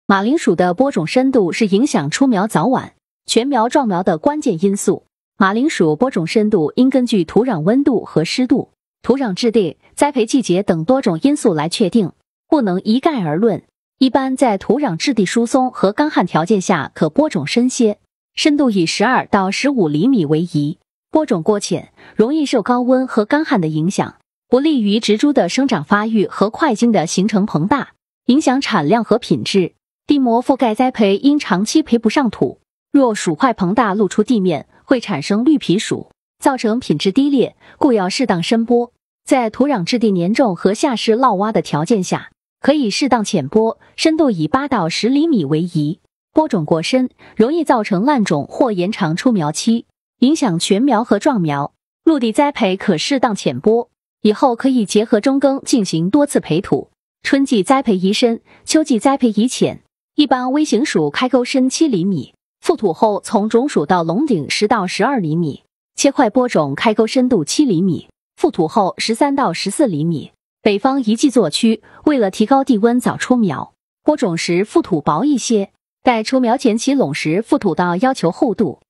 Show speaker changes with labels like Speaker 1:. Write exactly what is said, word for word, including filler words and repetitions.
Speaker 1: 马铃薯的播种深度是影响出苗早晚、全苗壮苗的关键因素。马铃薯播种深度应根据土壤温度和湿度、土壤质地、栽培季节等多种因素来确定，不能一概而论。一般在土壤质地疏松和干旱条件下可播种深些，深度以十二到十五厘米为宜。播种过浅，容易受高温和干旱的影响，不利于植株的生长发育和块茎的形成膨大，影响产量和品质。地膜覆盖栽培因长期培不上土，若薯块膨大露出地面，会产生绿皮薯，造成品质低劣，故要适当深播。在土壤质地黏重和下湿涝洼的条件下，可以适当浅播，深度以八到十厘米为宜。播种过深，容易造成烂种或延长出苗期，影响全苗和壮苗。陆地栽培可适当浅播，以后可以结合中耕进行多次培土，春季栽培宜深，秋季栽培宜浅。一般微型薯开沟深七厘米，覆土后从种薯到笼顶十到十二厘米，切块播种开沟深度七厘米，覆土后十三到十四厘米。北方宜季作区，为了提高地温早出苗，播种时覆土薄一些，待出苗前期垄时覆土到要求厚度，